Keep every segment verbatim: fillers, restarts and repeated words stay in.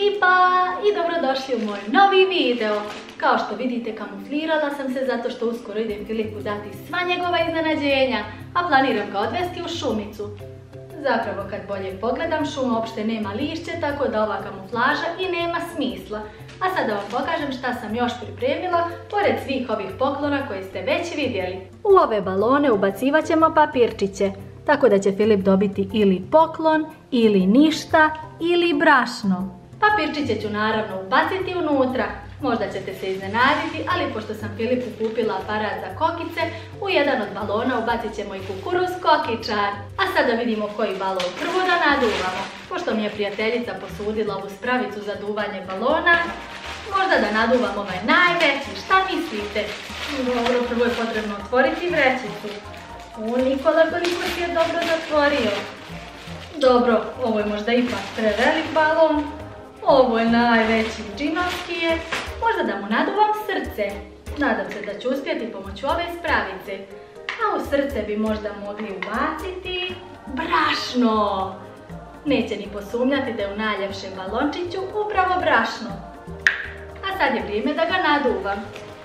ekipa i dobrodošli u moj novi video. Kao što vidite, kamuflirala sam se zato što uskoro idem Filipu dati sva njegova iznenađenja, a planiram ga odvesti u šumicu. Zapravo kad bolje pogledam, šuma uopšte nema lišće, tako da ova kamuflaža i nema smisla. A sad da vam pokažem šta sam još pripremila, pored svih ovih poklona koje ste već vidjeli. U ove balone ubacivat ćemo papirčiće, tako da će Filip dobiti ili poklon, ili ništa, ili brašno. Papirčiće ću naravno ubaciti unutra. Možda ćete se iznenaditi, ali pošto sam Filipu kupila aparat za kokice, u jedan od balona ubacit ćemo i kukuruz kokičar. A sada vidimo koji balon prvo da naduvamo. Pošto mi je prijateljica posudila ovu spravicu za duvanje balona, možda da naduvam ovaj najveći. Šta mislite? Dobro, prvo je potrebno otvoriti vrećicu. U, Nikola, koliko si je dobro zatvorio. Dobro, ovo je možda ipak prevelik balon. Ovo je najveći, džinovski je. Možda da mu naduvam srce. Nadam se da ću uspjeti pomoću ove spravice. A u srce bi možda mogli ubaciti brašno. Neće ni posumnjati da je u najljepšem balončiću upravo brašno. A sad je vrijeme da ga naduvam.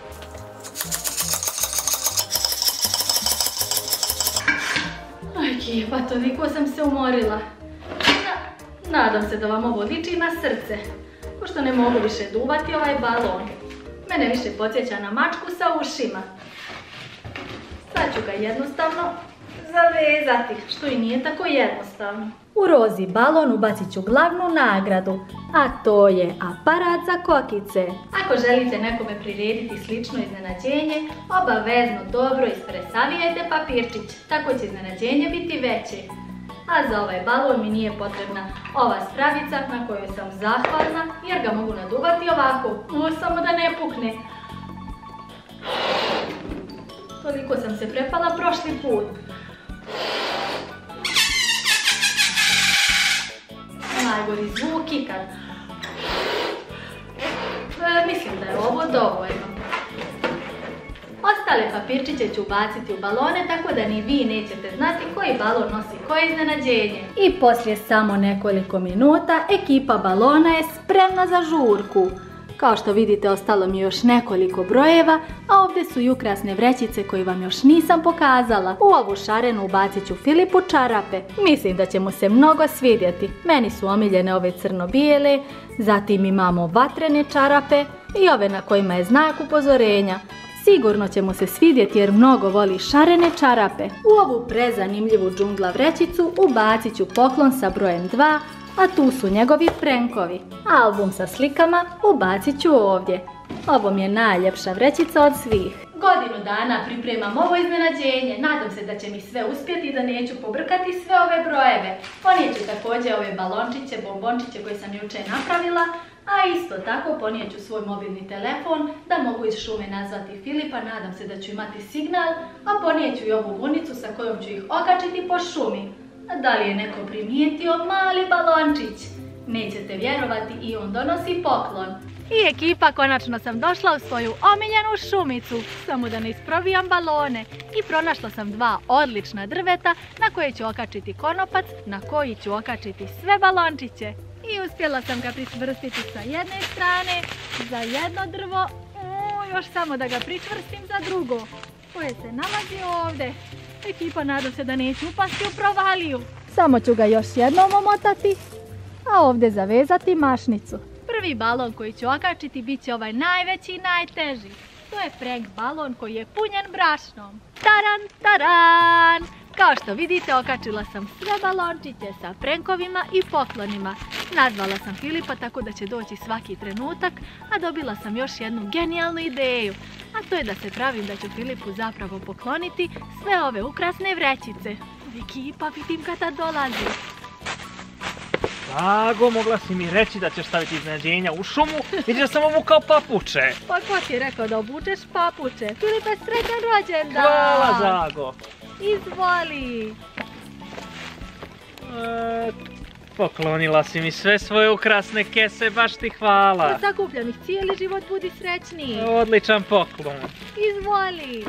Aj, pa toliko sam se umorila. Nadam se da vam ovo liči na srce, pošto ne mogu više duvati ovaj balon. Mene više podsjeća na mačku sa ušima. Sad ću ga jednostavno zavezati, što i nije tako jednostavno. U rozi balon ubacit ću glavnu nagradu, a to je aparat za kokice. Ako želite nekome prirediti slično iznenađenje, obavezno dobro ispresavijajte papirčić, tako će iznenađenje biti veće. A za ovaj balon mi nije potrebna ova spravica na kojoj sam zahvalna jer ga mogu naduvati ovako, o, samo da ne pukne. Toliko sam se prepala prošli put. Najgori zvuk ikad. E, mislim da je ovo dovoljno. Ostale papirčiće ću ubaciti u balone, tako da ni vi nećete znati koji balon nosi koje iznenađenje. I poslije samo nekoliko minuta ekipa balona je spremna za žurku. Kao što vidite, ostalo mi je još nekoliko brojeva, a ovdje su i ukrasne vrećice koje vam još nisam pokazala. U ovu šarenu ubacit ću Filipu čarape. Mislim da će mu se mnogo svidjeti. Meni su omiljene ove crno-bijele, zatim imamo vatrene čarape i ove na kojima je znak upozorenja. Sigurno će mu se svidjeti jer mnogo voli šarene čarape. U ovu prezanimljivu džungla vrećicu ubacit ću poklon sa brojem dva, a tu su njegovi prenkovi. Album sa slikama ubacit ću ovdje. Ovo mi je najljepša vrećica od svih. Godinu dana pripremam ovo iznenađenje. Nadam se da će mi sve uspjeti i da neću pobrkati sve ove brojeve. Ponijet ću također ove balončiće, bombončiće koje sam jučer napravila. A isto tako ponijet ću svoj mobilni telefon da mogu iz šume nazvati Filipa, nadam se da ću imati signal, a ponijet ću i ovu vunicu sa kojom ću ih okačiti po šumi. A da li je neko primijetio mali balončić? Nećete vjerovati, i on donosi poklon. I ekipa, konačno sam došla u svoju omiljenu šumicu, samo da ne isprobijam balone. I pronašla sam dva odlična drveta na koje ću okačiti konopac, na koji ću okačiti sve balončiće. I uspjela sam ga pričvrstiti sa jedne strane, za jedno drvo, o, još samo da ga pričvrstim za drugo, koje se nalazi ovdje. Ekipa, nadam se da neću upasti u provaliju. Samo ću ga još jednom omotati, a ovdje zavezati mašnicu. Prvi balon koji ću okačiti bit će ovaj najveći i najteži. To je prank balon koji je punjen brašnom. Taran, taran! Kao što vidite, okačila sam sve balončiće sa prankovima i poklonima. Nazvala sam Filipa tako da će doći svaki trenutak, a dobila sam još jednu genijalnu ideju. A to je da se pravim da ću Filipu zapravo pokloniti sve ove ukrasne vrećice. Ekipa, vidim kada dolazi. Drago, mogla si mi reći da ćeš staviti iznenađenja u šumu, vidiš da sam obukao papuče. Pa ko ti je rekao da obučeš papuče? Filipe, srećan rođendan! Hvala, Zago. Izvoli! E, poklonila si mi sve svoje ukrasne kese, baš ti hvala. Od sakupljanih cijeli život, budi srećniji. Odličan poklon. Izvoli!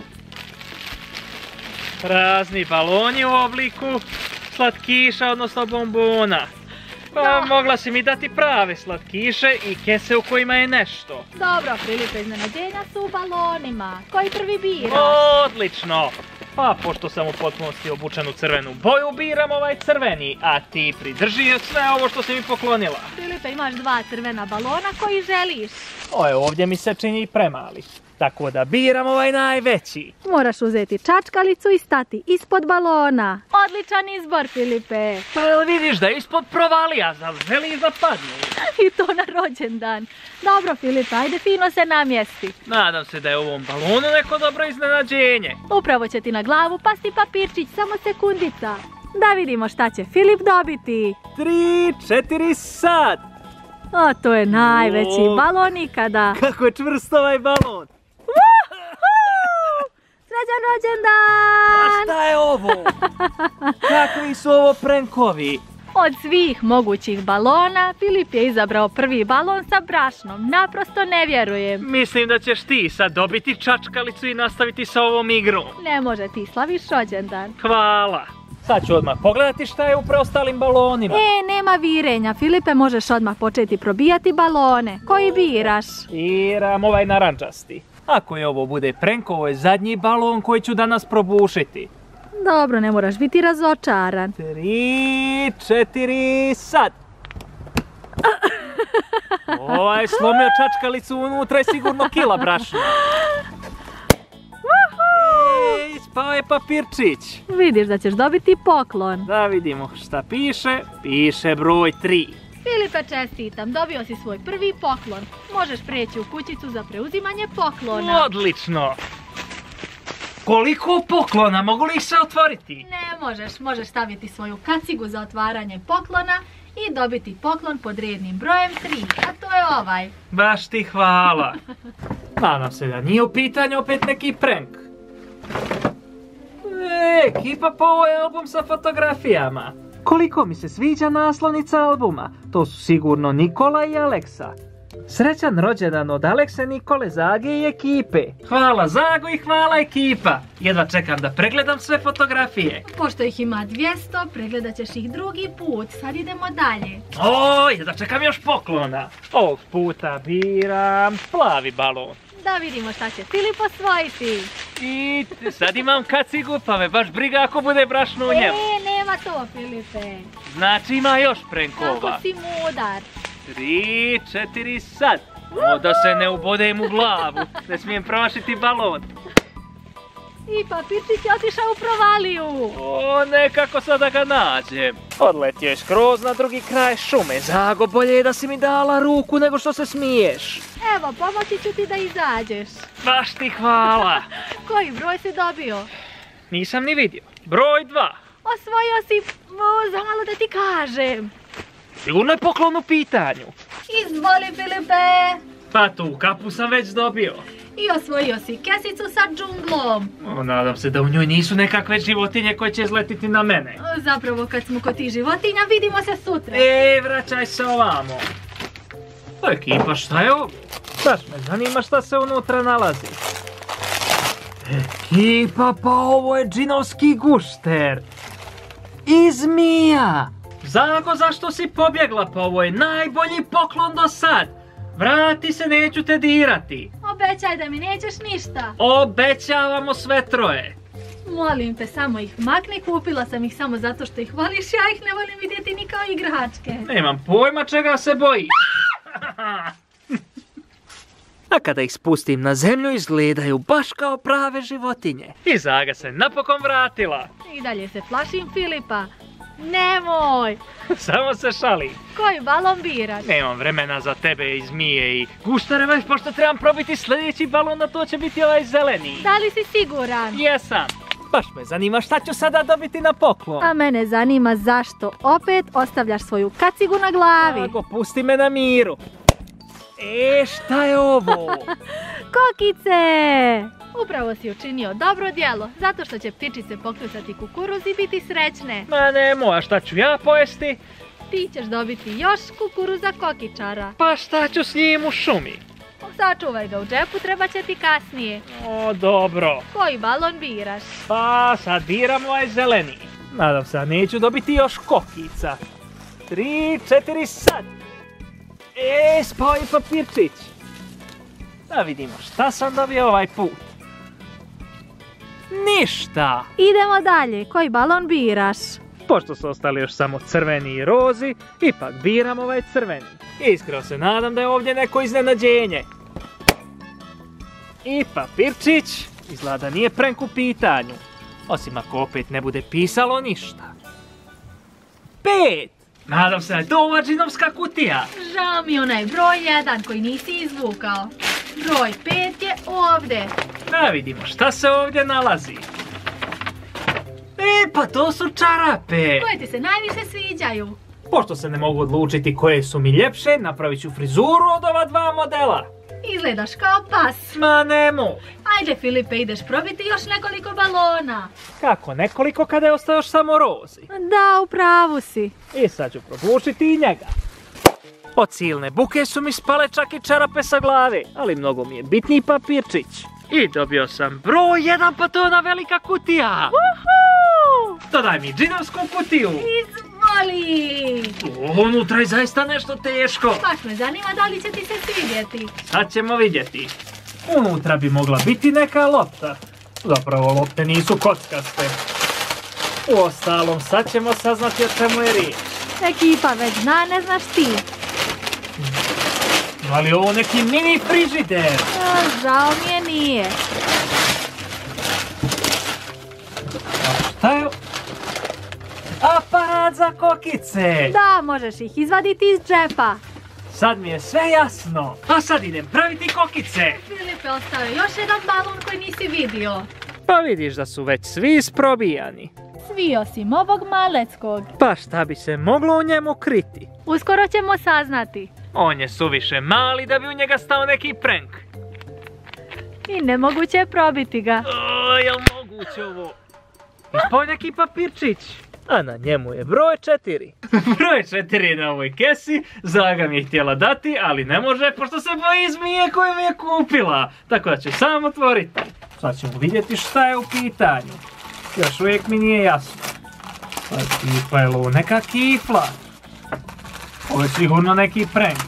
Razni baloni u obliku slatkiša, odnosno bombona. Pa No. mogla si mi dati prave slatkiše i kese u kojima je nešto. Dobro, Filipe, iznenađenja su u balonima. Koji prvi biraš? Odlično! Pa pošto sam u potpunosti obučen u crvenu boju, biram ovaj crveni, a ti pridrži sve ovo što si mi poklonila. Filipe, imaš dva crvena balona koji želiš. Ovo ovdje mi se čini premali, tako da biram ovaj najveći. Moraš uzeti čačkalicu i stati ispod balona. Odličan izbor, Filipe. Pa jel vidiš da je ispod provalija, zar želiš da padne? I to na rođendan. Dobro, Filipe, ajde fino se namjesti. Nadam se da je u ovom balonu neko dobro iznenađenje. Upravo će ti na glavu pasti papirčić, samo sekundica. Da vidimo šta će Filip dobiti. Tri, četiri, sad! O, to je najveći O. balon ikada. Kako je čvrst ovaj balon! Srećan rođendan! Šta je ovo? Kakvi su ovo prankovi? Od svih mogućih balona, Filip je izabrao prvi balon sa brašnom. Naprosto ne vjerujem. Mislim da ćeš ti sad dobiti čačkalicu i nastaviti sa ovom igrom. Ne može, ti slaviš rođendan. Hvala. Sad ću odmah pogledati šta je u preostalim balonima. E, nema virenja. Filipe, možeš odmah početi probijati balone. Koji biraš? Biram ovaj narančasti. Ako je ovo bude prank, ovo je zadnji balon koji ću danas probušiti. Dobro, ne moraš biti razočaran. Tri, četiri, sad! Ovaj slomio čačkalicu, unutra je sigurno kila brašna. Ej, ispao je papirčić. Vidiš da ćeš dobiti poklon. Da vidimo šta piše. Piše broj tri. Filipe, čestitam, dobio si svoj prvi poklon. Možeš preći u kućicu za preuzimanje poklona. Odlično! Koliko poklona, mogu li ih se otvoriti? Ne možeš, možeš staviti svoju kacigu za otvaranje poklona i dobiti poklon pod rednim brojem tri, a to je ovaj. Baš ti hvala. Nadam se da nije u pitanju opet neki prank. E, ekipa, pa ovo je album sa fotografijama. Koliko mi se sviđa naslovnica albuma. To su sigurno Nikola i Aleksa. Srećan rođendan od Alekse, Nikole, Zage i ekipe. Hvala Zago i hvala ekipa. Jedva čekam da pregledam sve fotografije. Pošto ih ima dvjesto, pregledat ćeš ih drugi put. Sad idemo dalje. O, jedva čekam još poklona. Ovog puta biram plavi balon. Da vidimo šta će Filip osvojiti. I sad imam kacigu, pa me baš briga ako bude brašno u njemu. E, nema to, Filipe. Znači ima još prankova. Kako si mudar. Tri, četiri, sad. O, da se ne ubodem u glavu. Ne smijem promašiti balon. I papirčić je otišao u provaliju. O, nekako sada ga nađem. Odletio je skroz na drugi kraj šume. Zago, bolje je da si mi dala ruku nego što se smiješ. Evo, pomoći ću ti da izađeš. Baš ti hvala. Koji broj si dobio? Nisam ni vidio. Broj dva. Osvojio si, o, zamalo da ti kažem. Sigurno je poklon u pitanju. Izvoli, Filipe. Pa tu kapu sam već dobio. I osvojio si kesicu sa džunglom. O, nadam se da u njoj nisu nekakve životinje koje će izletiti na mene. Zapravo, kad smo kod tih životinja, vidimo se sutra. E, vraćaj se ovamo. Pa ekipa, šta je ovo? Baš me zanima šta se unutra nalazi. Ekipa, pa ovo je džinovski gušter. I zmija. Zago, zašto si pobjegla? Pa ovo je najbolji poklon do sad. Vrati se, neću te dirati. Obećaj da mi nećeš ništa. Obećavamo sve troje. Molim te, samo ih makni, kupila sam ih samo zato što ih voliš, ja ih ne volim vidjeti ni kao igračke. Nemam pojma čega se bojiš. A kada ih spustim na zemlju, izgledaju baš kao prave životinje. I Zaga se napokon vratila. I dalje se plašim Filipa. Nemoj! Samo se šalim. Koji balon biraš? Nemam vremena za tebe i zmije i guštere, već pošto trebam probiti sljedeći balon, a to će biti ovaj zeleni. Da li si siguran? Jesam. Baš me zanima šta ću sada dobiti na poklon. A mene zanima zašto opet ostavljaš svoju kacigu na glavi. Ako pusti me na miru. E, šta je ovo? Kokice! Upravo si učinio dobro djelo, zato što će ptičice pokljusati kukuruz i biti srećne. Ma nemoj, a šta ću ja pojesti? Ti ćeš dobiti još kukuruza kokičara. Pa šta ću s njim u šumi? Sačuvaj ga u džepu, treba će ti kasnije. O, dobro. Koji balon biraš? Pa sad biram ovaj zeleni. Nadam se da neću dobiti još kokica. tri, četiri, sad. E, spao je papirčić. Da vidimo šta sam dobio ovaj put. Ništa. Idemo dalje, koji balon biraš? Pošto su ostali još samo crveni i rozi, ipak biram ovaj crveni. Iskreno se nadam da je ovdje neko iznenađenje. I papirčić, izgleda nije prank u pitanju. Osim ako opet ne bude pisalo ništa. Pet! Nadam se da je to ova džinovska kutija. Žao mi onaj broj jedan koji nisi izvukao. Broj pet je ovdje. Da vidimo šta se ovdje nalazi. E, pa to su čarape. Koje ti se najviše sviđaju? Pošto se ne mogu odlučiti koje su mi ljepše, napravit ću frizuru od ova dva modela. Izgledaš kao pas. Ma nemoj. Ajde Filipe, ideš probiti još nekoliko balona. Kako nekoliko kada je ostao još samo rozi? Da, u pravu si. I sad ću probušiti i njega. Od silne buke su mi spale čak i čarape sa glave, ali mnogo mi je bitniji papirčić. I dobio sam broj jedan, pa to je ona velika kutija. Uhu! Dodaj mi džinovsku kutiju. Izvoli! O, unutra je zaista nešto teško. Baš me zanima da li će ti se svidjeti. Sad ćemo vidjeti. Unutra bi mogla biti neka lopta. Zapravo lopte nisu kockaste. Uostalom, sad ćemo saznati o čemu je riječ. Ekipa već zna, ne znaš ti. Ali ovo neki mini frižider. A, žao mi je nije. A šta je? Aparat za kokice. Da, možeš ih izvaditi iz džepa. Sad mi je sve jasno. A sad idem praviti kokice. Filipe, ostao je još jedan balon koji nisi vidio. Pa vidiš da su već svi isprobijani. Svi osim ovog maleckog. Pa šta bi se moglo u njemu kriti? Uskoro ćemo saznati. On je suviše mali da bi u njega stao neki prank. I nemoguće je probiti ga. O, jel moguće ovo? Ispao je neki papirčić. A na njemu je broj četiri. Broj četiri je na ovoj kesi, Zaga mi je htjela dati, ali ne može pošto se boji zmije koju mi je kupila. Tako da ću sam otvoriti. Sad ćemo vidjeti šta je u pitanju. Još uvijek mi nije jasno. Pa je li ovo neka kifla? Ovo je sigurno neki prank.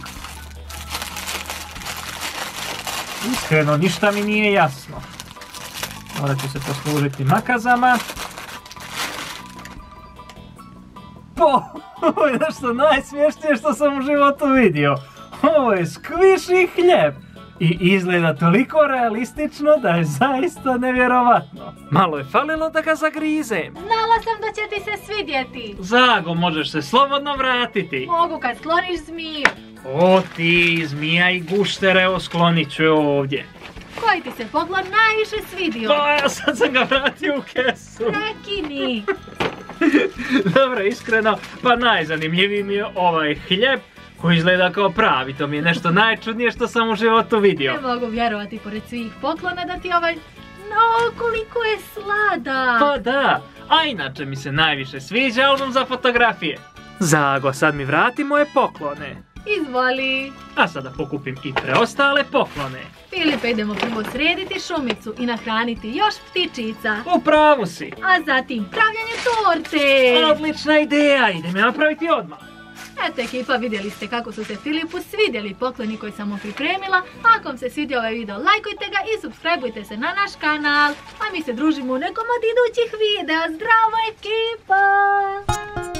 Iskreno, ništa mi nije jasno. Morat ću se poslužiti makazama. Po, ovo je nešto najsmješnije što sam u životu vidio. Ovo je skviši hljeb. I izgleda toliko realistično da je zaista nevjerovatno. Malo je falilo da ga zagrizem. Znala sam da će ti se svidjeti. Zago, možeš se slobodno vratiti. Mogu kad skloniš zmiju. O ti, zmija i guštere, evo sklonit ću je ovdje. Koji ti se poklon najviše svidio? Pa ja sad sam ga vratio u kesu. Prekini. Dobro, iskreno, pa najzanimljiviji mi je ovaj hljeb koji izgleda kao pravi. To mi je nešto najčudnije što sam u životu vidio. Ne mogu vjerovati pored svih poklona da ti ovaj... No, koliko je sladak. Pa da, a inače mi se najviše sviđa album za fotografije. Zago, sad mi vrati moje poklone. Izvoli. A sada pokupim i preostale poklone. Filipe, idemo prvo srediti šumicu i nahraniti još ptičica. U pravu si. A zatim pravljanje torte. Odlična ideja, idem je napraviti odmah. Eto ekipa, vidjeli ste kako su se Filipu svidjeli pokloni koje sam mu pripremila. Ako vam se svidio ovaj video, lajkujte ga i subscribeujte se na naš kanal. A mi se družimo u nekom od idućih videa. Zdravo ekipa!